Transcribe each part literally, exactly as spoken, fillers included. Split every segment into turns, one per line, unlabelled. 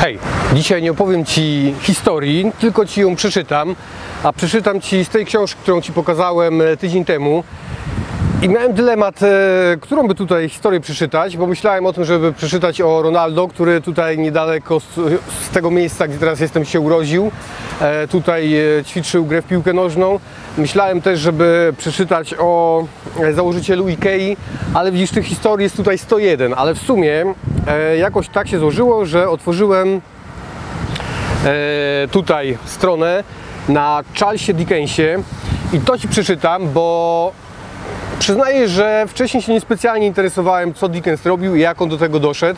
Hej, dzisiaj nie opowiem Ci historii, tylko Ci ją przeczytam, a przeczytam Ci z tej książki, którą Ci pokazałem tydzień temu. I miałem dylemat, którą by tutaj historię przeczytać, bo myślałem o tym, żeby przeczytać o Ronaldo, który tutaj niedaleko z tego miejsca, gdzie teraz jestem, się urodził. Tutaj ćwiczył grę w piłkę nożną. Myślałem też, żeby przeczytać o założycielu Ikei, ale widzisz, tych historii jest tutaj sto jeden, ale w sumie jakoś tak się złożyło, że otworzyłem tutaj stronę na Charlesie Dickensie i to Ci przeczytam, bo przyznaję, że wcześniej się niespecjalnie interesowałem, co Dickens robił i jak on do tego doszedł.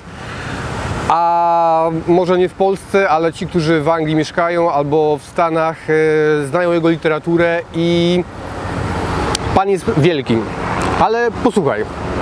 A może nie w Polsce, ale ci, którzy w Anglii mieszkają albo w Stanach, e, znają jego literaturę i pan jest wielki. Ale posłuchaj.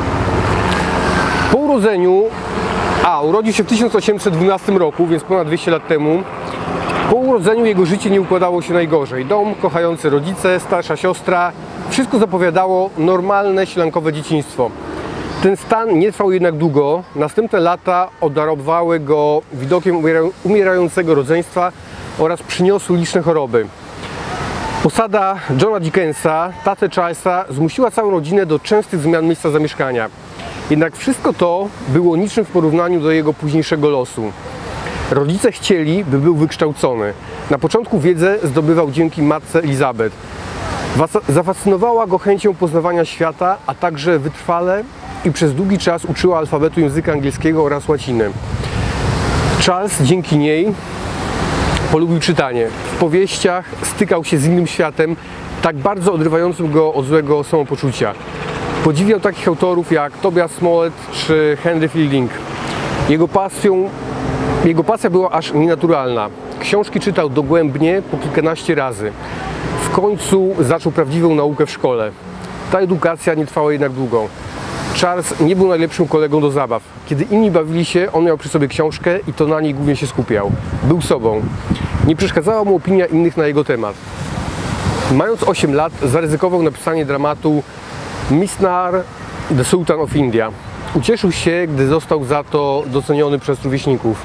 Po urodzeniu, a urodził się w tysiąc osiemset dwunastym roku, więc ponad dwieście lat temu. Po urodzeniu jego życie nie układało się najgorzej. Dom, kochający rodzice, starsza siostra. Wszystko zapowiadało normalne, ślankowe dzieciństwo. Ten stan nie trwał jednak długo. Następne lata obdarowały go widokiem umierającego rodzeństwa oraz przyniosły liczne choroby. Posada Johna Dickensa, tatę Charlesa, zmusiła całą rodzinę do częstych zmian miejsca zamieszkania. Jednak wszystko to było niczym w porównaniu do jego późniejszego losu. Rodzice chcieli, by był wykształcony. Na początku wiedzę zdobywał dzięki matce Elizabeth. Zafascynowała go chęcią poznawania świata, a także wytrwale i przez długi czas uczyła alfabetu języka angielskiego oraz łaciny. Charles dzięki niej polubił czytanie. W powieściach stykał się z innym światem, tak bardzo odrywającym go od złego samopoczucia. Podziwiał takich autorów jak Tobias Smollett czy Henry Fielding. Jego pasją, jego pasja była aż nienaturalna. Książki czytał dogłębnie po kilkanaście razy. W końcu zaczął prawdziwą naukę w szkole. Ta edukacja nie trwała jednak długo. Charles nie był najlepszym kolegą do zabaw. Kiedy inni bawili się, on miał przy sobie książkę i to na niej głównie się skupiał. Był sobą. Nie przeszkadzała mu opinia innych na jego temat. Mając osiem lat, zaryzykował napisanie dramatu Misnar, The Sultan of India. Ucieszył się, gdy został za to doceniony przez rówieśników.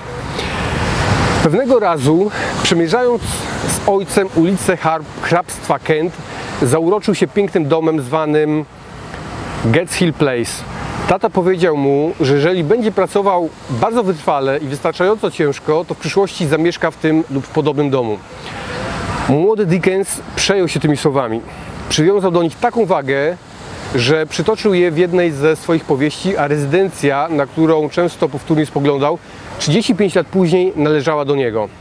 Pewnego razu, przemierzając z ojcem ulicę hrabstwa Kent, zauroczył się pięknym domem zwanym Getz Hill Place. Tata powiedział mu, że jeżeli będzie pracował bardzo wytrwale i wystarczająco ciężko, to w przyszłości zamieszka w tym lub w podobnym domu. Młody Dickens przejął się tymi słowami. Przywiązał do nich taką wagę, że przytoczył je w jednej ze swoich powieści, a rezydencja, na którą często powtórnie spoglądał, trzydzieści pięć lat później należała do niego.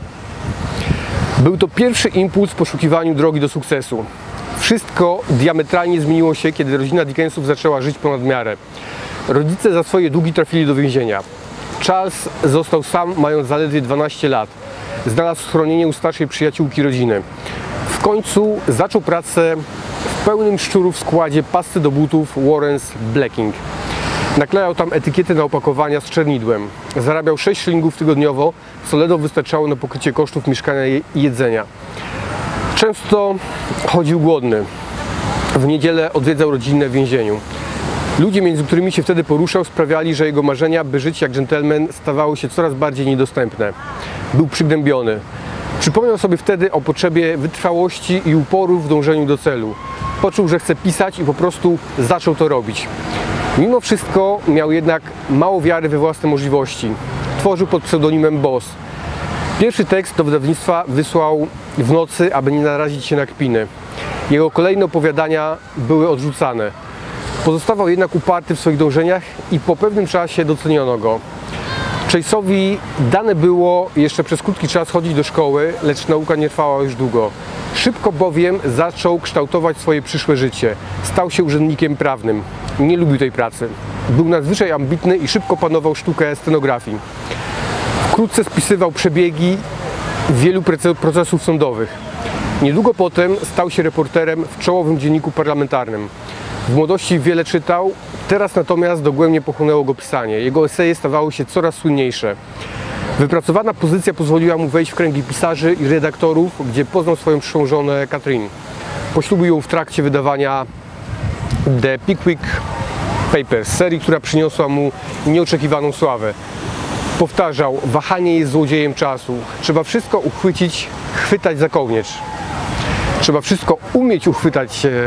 Był to pierwszy impuls w poszukiwaniu drogi do sukcesu. Wszystko diametralnie zmieniło się, kiedy rodzina Dickensów zaczęła żyć ponad miarę. Rodzice za swoje długi trafili do więzienia. Charles został sam, mając zaledwie dwanaście lat. Znalazł schronienie u starszej przyjaciółki rodziny. W końcu zaczął pracę w pełnym szczurów składzie pasty do butów Warren's Blacking. Naklejał tam etykiety na opakowania z czernidłem. Zarabiał sześć szylingów tygodniowo, co ledwo wystarczało na pokrycie kosztów mieszkania i jedzenia. Często chodził głodny. W niedzielę odwiedzał rodzinę w więzieniu. Ludzie, między którymi się wtedy poruszał, sprawiali, że jego marzenia, by żyć jak dżentelmen, stawały się coraz bardziej niedostępne. Był przygnębiony. Przypomniał sobie wtedy o potrzebie wytrwałości i uporu w dążeniu do celu. Poczuł, że chce pisać i po prostu zaczął to robić. Mimo wszystko miał jednak mało wiary we własne możliwości. Tworzył pod pseudonimem Boss. Pierwszy tekst do wydawnictwa wysłał w nocy, aby nie narazić się na kpiny. Jego kolejne opowiadania były odrzucane. Pozostawał jednak uparty w swoich dążeniach i po pewnym czasie doceniono go. Chase'owi dane było jeszcze przez krótki czas chodzić do szkoły, lecz nauka nie trwała już długo. Szybko bowiem zaczął kształtować swoje przyszłe życie. Stał się urzędnikiem prawnym. Nie lubił tej pracy. Był nadzwyczaj ambitny i szybko panował sztukę scenografii. Wkrótce spisywał przebiegi wielu procesów sądowych. Niedługo potem stał się reporterem w czołowym dzienniku parlamentarnym. W młodości wiele czytał, teraz natomiast dogłębnie pochłonęło go pisanie. Jego eseje stawały się coraz słynniejsze. Wypracowana pozycja pozwoliła mu wejść w kręgi pisarzy i redaktorów, gdzie poznał swoją przyszłą żonę Katrin. Poślubił ją w trakcie wydawania The Pickwick Papers, serii, która przyniosła mu nieoczekiwaną sławę. powtarzał: wahanie jest złodziejem czasu. Trzeba wszystko uchwycić, chwytać za kołnierz. Trzeba wszystko umieć uchwytać. E,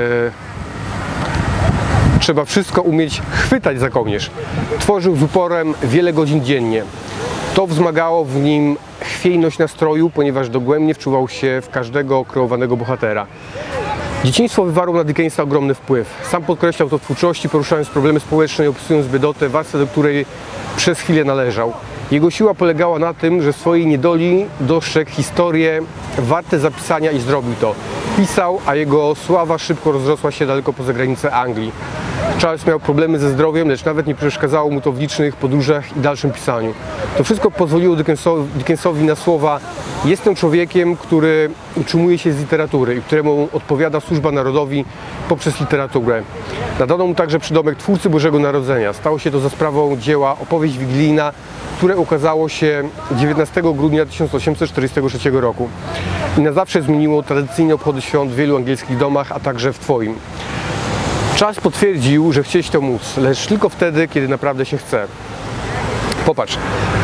trzeba wszystko umieć chwytać za kołnierz. Tworzył z uporem wiele godzin dziennie. To wzmagało w nim chwiejność nastroju, ponieważ dogłębnie wczuwał się w każdego kreowanego bohatera. Dzieciństwo wywarło na Dickensa ogromny wpływ. Sam podkreślał to w twórczości, poruszając problemy społeczne i opisując biedotę, warstwę, do której przez chwilę należał. Jego siła polegała na tym, że swojej niedoli dostrzegł historie warte zapisania i zrobił to. Pisał, a jego sława szybko rozrosła się daleko poza granice Anglii. Charles miał problemy ze zdrowiem, lecz nawet nie przeszkadzało mu to w licznych podróżach i dalszym pisaniu. To wszystko pozwoliło Dickensowi, Dickensowi na słowa: jestem człowiekiem, który utrzymuje się z literatury i któremu odpowiada służba narodowi poprzez literaturę. Nadano mu także przydomek twórcy Bożego Narodzenia. Stało się to za sprawą dzieła Opowieść Wigilijna, które ukazało się dziewiętnastego grudnia tysiąc osiemset czterdziestego trzeciego roku i na zawsze zmieniło tradycyjne obchody świąt w wielu angielskich domach, a także w Twoim. Charles potwierdził, że chcieć to móc, lecz tylko wtedy, kiedy naprawdę się chce. Popatrz.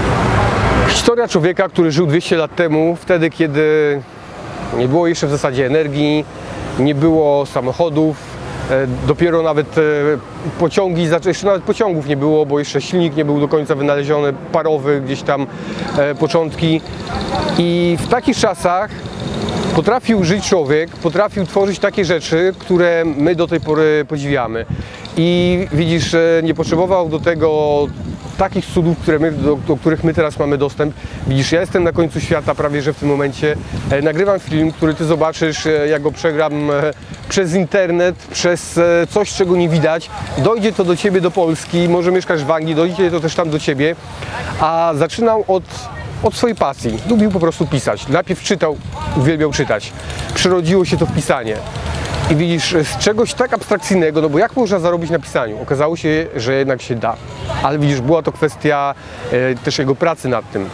Historia człowieka, który żył dwieście lat temu, wtedy, kiedy nie było jeszcze w zasadzie energii, nie było samochodów, dopiero nawet pociągi, jeszcze nawet pociągów nie było, bo jeszcze silnik nie był do końca wynaleziony, parowy gdzieś tam początki. I w takich czasach potrafił żyć człowiek, potrafił tworzyć takie rzeczy, które my do tej pory podziwiamy. I widzisz, nie potrzebował do tego takich cudów, które my, do, do których my teraz mamy dostęp. Widzisz, ja jestem na końcu świata prawie, że w tym momencie. E, nagrywam film, który ty zobaczysz, e, jak go przegram e, przez internet, przez e, coś, czego nie widać. Dojdzie to do ciebie, do Polski, może mieszkasz w Anglii, dojdzie to też tam do ciebie. A zaczynał od, od swojej pasji. Lubił po prostu pisać. Najpierw czytał, uwielbiał czytać. Przyrodziło się to w pisanie. I widzisz, z czegoś tak abstrakcyjnego, no bo jak można zarobić na pisaniu? Okazało się, że jednak się da. Ale widzisz, była to kwestia e, też jego pracy nad tym.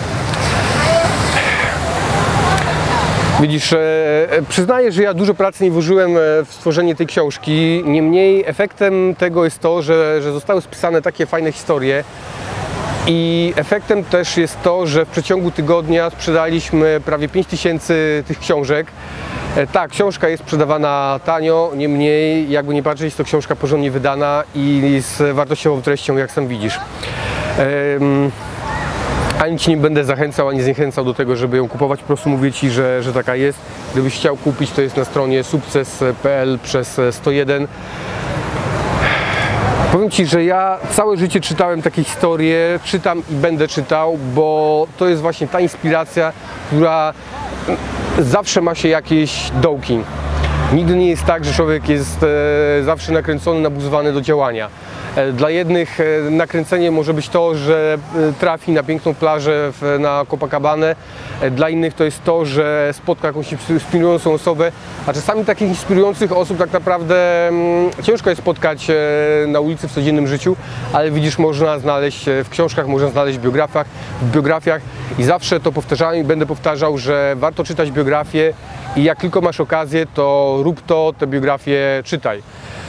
Widzisz, e, przyznaję, że ja dużo pracy nie włożyłem w stworzenie tej książki. Niemniej efektem tego jest to, że, że zostały spisane takie fajne historie. I efektem też jest to, że w przeciągu tygodnia sprzedaliśmy prawie pięć tysięcy tych książek. Tak, książka jest sprzedawana tanio, niemniej jakby nie patrzeć, jest to książka porządnie wydana i z wartościową treścią, jak sam widzisz. Um, ani Ci nie będę zachęcał, ani zniechęcał do tego, żeby ją kupować, po prostu mówię Ci, że, że taka jest. Gdybyś chciał kupić, to jest na stronie sukces kropka p l przez sto jeden. Powiem Ci, że ja całe życie czytałem takie historie, czytam i będę czytał, bo to jest właśnie ta inspiracja, która zawsze ma się jakieś dołki. Nigdy nie jest tak, że człowiek jest e, zawsze nakręcony, nabuzowany do działania. E, dla jednych e, nakręcenie może być to, że e, trafi na piękną plażę w, na Copacabanę. E, dla innych to jest to, że spotka jakąś inspirującą osobę, a czasami takich inspirujących osób tak naprawdę mm, ciężko jest spotkać e, na ulicy w codziennym życiu, ale widzisz, można znaleźć w książkach, można znaleźć w biografiach, w biografiach i zawsze to powtarzałem i będę powtarzał, że warto czytać biografię i jak tylko masz okazję, to rób to, te biografie czytaj.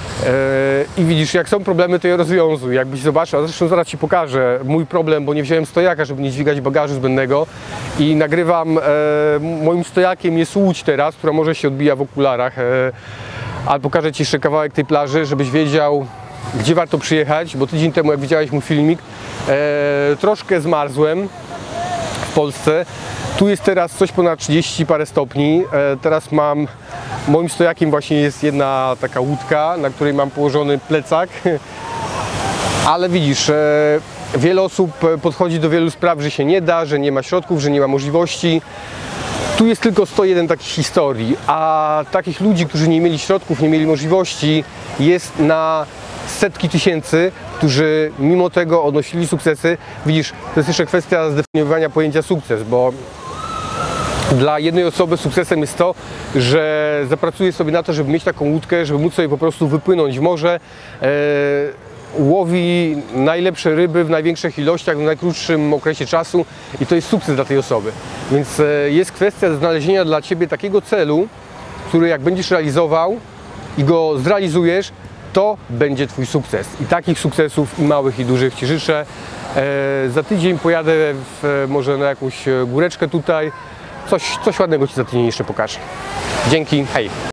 I widzisz, jak są problemy, to je rozwiązuj. Jakbyś zobaczył, a zresztą zaraz Ci pokażę mój problem, bo nie wziąłem stojaka, żeby nie dźwigać bagażu zbędnego i nagrywam, e, moim stojakiem jest łódź teraz, która może się odbija w okularach, e, ale pokażę Ci jeszcze kawałek tej plaży, żebyś wiedział, gdzie warto przyjechać, bo tydzień temu, jak widziałeś mój filmik, e, troszkę zmarzłem w Polsce. Tu jest teraz coś ponad trzydzieści parę stopni. E, teraz mam, moim stojakiem właśnie jest jedna taka łódka, na której mam położony plecak. Ale widzisz, e, wiele osób podchodzi do wielu spraw, że się nie da, że nie ma środków, że nie ma możliwości. Tu jest tylko sto jeden takich historii, a takich ludzi, którzy nie mieli środków, nie mieli możliwości, jest na setki tysięcy, którzy mimo tego odnosili sukcesy. Widzisz, to jest jeszcze kwestia zdefiniowania pojęcia sukces, bo dla jednej osoby sukcesem jest to, że zapracuje sobie na to, żeby mieć taką łódkę, żeby móc sobie po prostu wypłynąć w morze, e, łowi najlepsze ryby w największych ilościach, w najkrótszym okresie czasu i to jest sukces dla tej osoby. Więc e, jest kwestia znalezienia dla Ciebie takiego celu, który jak będziesz realizował i go zrealizujesz, to będzie Twój sukces. I takich sukcesów i małych i dużych Ci życzę. E, za tydzień pojadę w, może na jakąś góreczkę tutaj. Coś, coś ładnego Ci za tydzień jeszcze pokażę. Dzięki, hej!